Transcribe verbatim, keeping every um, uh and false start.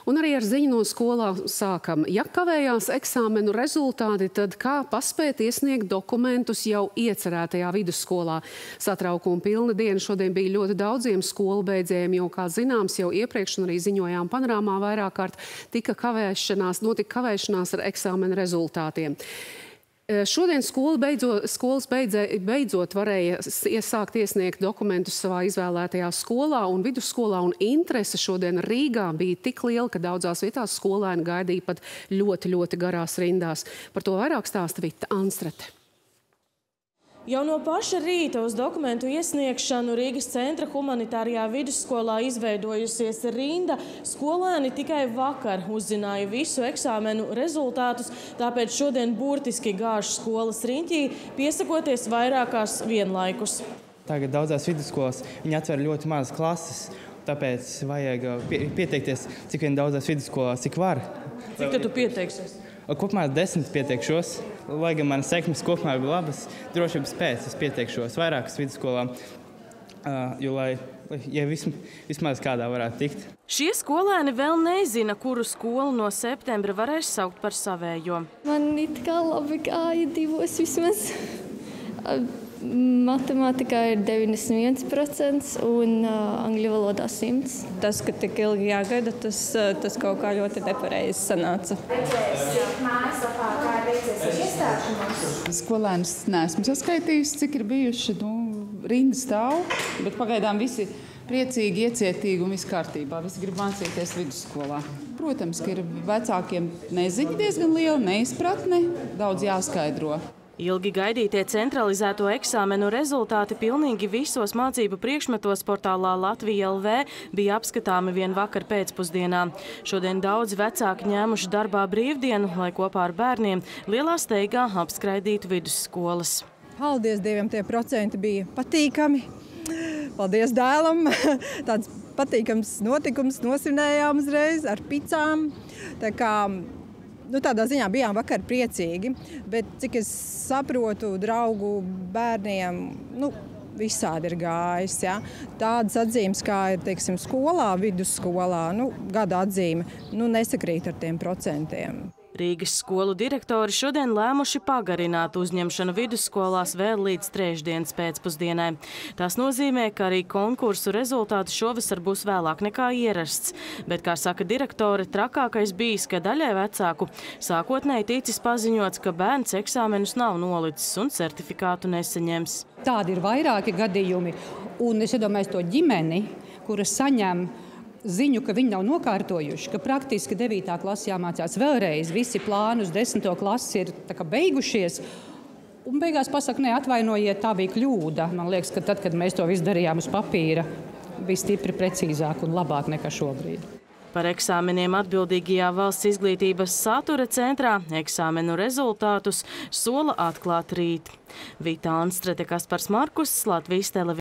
Un arī ar ziņu no skolā sākam. Ja kavējās eksāmenu rezultāti, tad kā paspēt iesniegt dokumentus jau iecerētajā vidusskolā? Satraukuma pilna diena šodien bija ļoti daudziem skolu beidzējiem, jo, kā zināms, jau iepriekš un arī ziņojām panorāmā vairāk kārt tika kavēšanās, notika kavēšanās ar eksāmenu rezultātiem. Šodien skola beidzot, skolas beidzē, beidzot varēja iesākt iesniegt dokumentus savā izvēlētajā skolā un vidusskolā, un interese šodien Rīgā bija tik liela, ka daudzās vietās skolēni gaidīja pat ļoti, ļoti garās rindās. Par to vairāk stāsta Vita Anstrete. Jau no paša rīta uz dokumentu iesniegšanu Rīgas centra humanitārajā vidusskolā izveidojusies rinda. Skolēni tikai vakar uzzināja visu eksāmenu rezultātus, tāpēc šodien burtiski gāž skolas riņķī, piesakoties vairākās vienlaikus. Tagad daudzās vidusskolās viņi atver ļoti mazas klases, tāpēc vajag pieteikties cik vien daudzās vidusskolās, cik var. Cik tad tu pieteiksies? Kopumā desmit pieteikšos, lai gan manas sekmes kopumā bija labas, drošības pēc es pieteikšos vairākas vidusskolā, jo lai, ja vismaz kādā varētu tikt. Šie skolēni vēl nezina, kuru skolu no septembra varēs saukt par savējo. Man it kā labi gāja divos vismaz. Matemātikā ir deviņdesmit viens procents un uh, angļu valodā simts. Tas, ka tik ilgi jāgaida, tas, tas kaut kā ļoti nepareizi sanāca. Skolēnus neesmu saskaitījusi, cik ir bijuši, nu, rinda stāv, bet pagaidām visi priecīgi, iecietīgi un viss kārtībā. Visi grib mācīties vidusskolā. Protams, ka ir vecākiem neziņa diezgan liela, neizpratne, daudz jāskaidro. Ilgi gaidītie centralizēto eksāmenu rezultāti pilnīgi visos mācību priekšmetos portālā Latvija L V bija apskatāmi vien vakar pēcpusdienā. Šodien daudz vecāki ņēmuši darbā brīvdienu, lai kopā ar bērniem lielā steigā apskraidītu vidusskolas. Paldies Dievam, tie procenti bija patīkami. Paldies dēlam. Tāds patīkams notikums nosvinējām uzreiz ar picām. Tā kā Nu, tādā ziņā bijām vakar priecīgi, bet cik es saprotu, draugu bērniem, nu, visādi ir gājis. Ja? Tādas atzīmes, kā ir, teiksim, skolā, vidusskolā, nu, gada atzīme, nu, nesakrīt ar tiem procentiem. Rīgas skolu direktori šodien lēmuši pagarināt uzņemšanu vidusskolās vēl līdz trešdienas pēcpusdienai. Tas nozīmē, ka arī konkursu rezultāti šovasar būs vēlāk nekā ierasts. Bet, kā saka direktore, trakākais bijis, ka daļai vecāku sākotnēji ticis paziņots, ka bērns eksāmenus nav nolicis un certifikātu nesaņems. Tādi ir vairāki gadījumi, un es iedomājos to ģimeni, kura saņem ziņu, ka viņi nav nokārtojuši, ka praktiski devītā klase jāmācās vēlreiz. Visi plāni uz desmito klasi ir tā kā beigušies. Un beigās pasaka, ne, atvainojiet, tā bija kļūda. Man liekas, ka tad, kad mēs to visu darījām uz papīra, bija stipri precīzāk un labāk nekā šobrīd. Par eksāmeniem atbildīgajā valsts izglītības satura centrā eksāmenu rezultātus sola atklāt rīt. Vita Anstrete, Kaspars Markus, Latvijas televīzija.